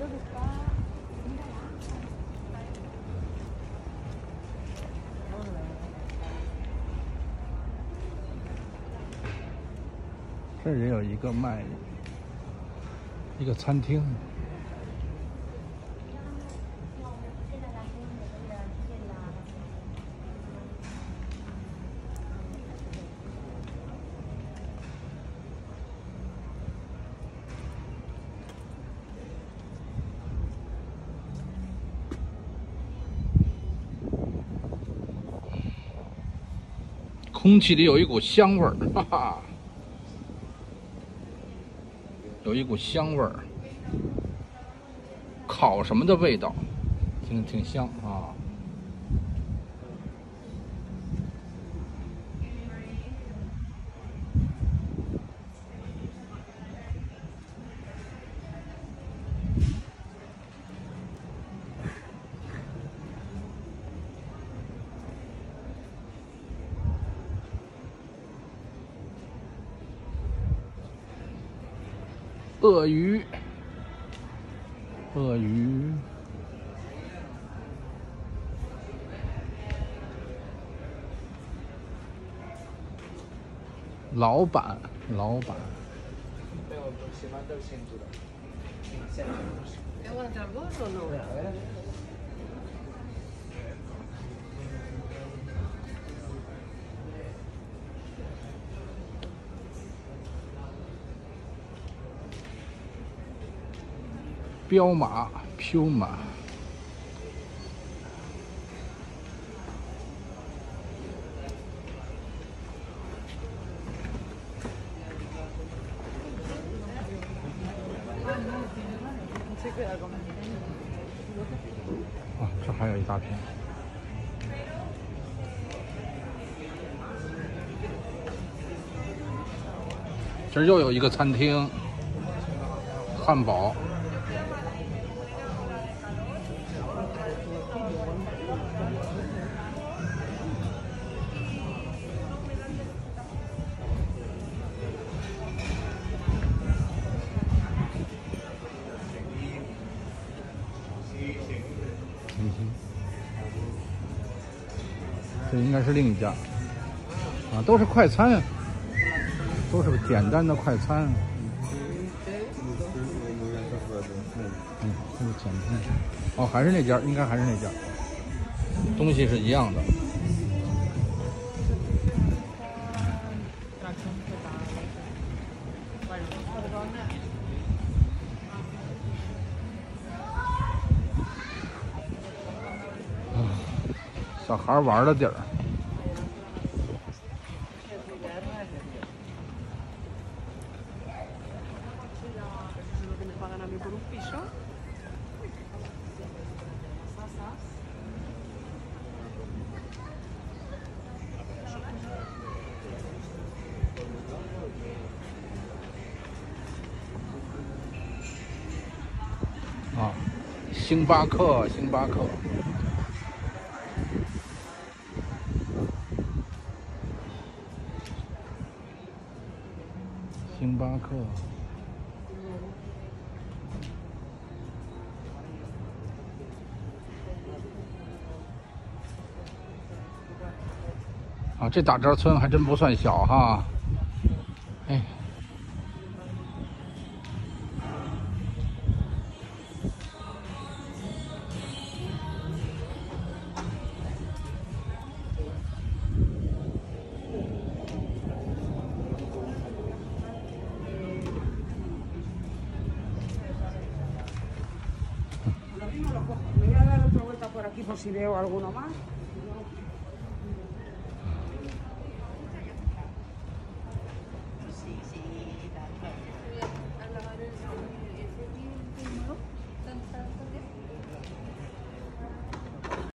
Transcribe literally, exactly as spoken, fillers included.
这儿也有一个卖一个餐厅。空气里有一股香味儿，哈哈，有一股香味儿，烤什么的味道，挺挺香啊。鳄鱼，鳄鱼，老板，老板。彪马 ，Puma。啊，这还有一大片。这儿又有一个餐厅，汉堡。嗯哼，这应该是另一家啊，都是快餐，都是简单的快餐。嗯，这是简单。哦，还是那家，应该还是那家，东西是一样的。小孩玩的地儿。啊，星巴克，星巴克。星巴克，啊，这打折村还真不算小哈，哎， Me voy a dar otra vuelta por aquí por si veo alguno más.